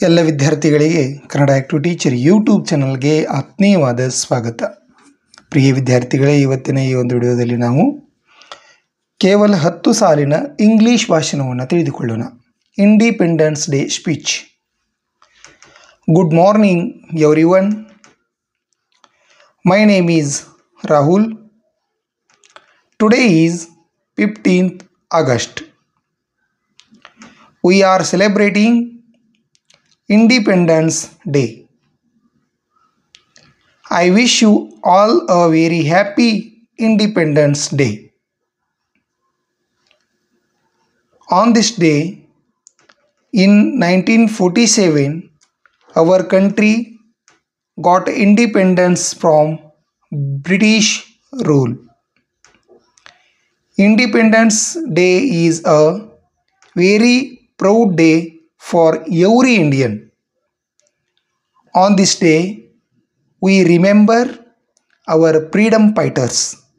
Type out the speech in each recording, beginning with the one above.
ಎಲ್ಲ ವಿದ್ಯಾರ್ಥಿಗಳಿಗೆ Kannada active teacher YouTube ಚಾನಲ್ಗೆ ಆತ್ಮೀಯವಾದ ಸ್ವಾಗತ. ಪ್ರಿಯ ವಿದ್ಯಾರ್ಥಿಗಳೇ, ಇವತ್ತಿನ ಈ ಒಂದು ವಿಡಿಯೋದಲ್ಲಿ ನಾವು ಕೇವಲ 10 ಸಾಲಿನ ಇಂಗ್ಲಿಷ್ ಭಾಷಣವನ್ನು ತಿಳಿದುಕೊಳ್ಳೋಣ. Independence day speech. Good morning everyone. My name is Rahul. Today is 15th August. We are celebrating Independence Day. I wish you all a very happy Independence Day. On this day, in 1947, our country got independence from British rule. Independence Day is a very proud day for every Indian. On this day, we remember our freedom fighters.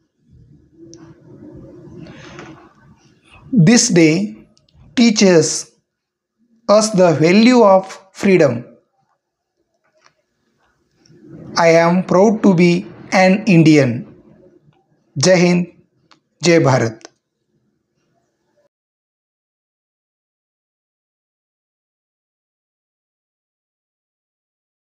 This day teaches us the value of freedom. I am proud to be an Indian. Jai Hind, Jai Bharat.